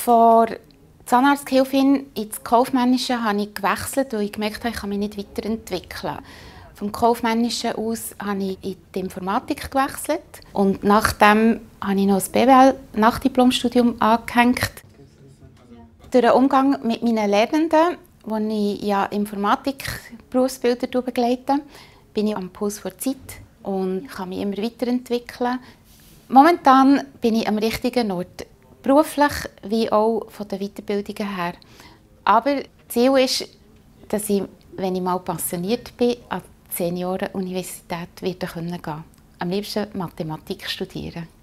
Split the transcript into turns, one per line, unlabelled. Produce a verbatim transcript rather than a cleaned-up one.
Von Zahnarzthilfin ins Kaufmännische habe ich gewechselt, weil ich gemerkt habe, ich kann mich nicht weiterentwickeln. Vom Kaufmännischen aus habe ich in die Informatik gewechselt und nachdem habe ich noch das B W L-Nachdiplomstudium angehängt. Durch den Umgang mit meinen Lernenden, wo ich ja Informatik-Berufsbilder begleite, bin ich am Puls der Zeit und kann mich immer weiterentwickeln. Momentan bin ich am richtigen Ort, beruflich wie auch von den Weiterbildungen her. Aber das Ziel ist, dass ich, wenn ich mal pensioniert bin, an die Seniorenuniversität gehen werde. Am liebsten Mathematik studieren.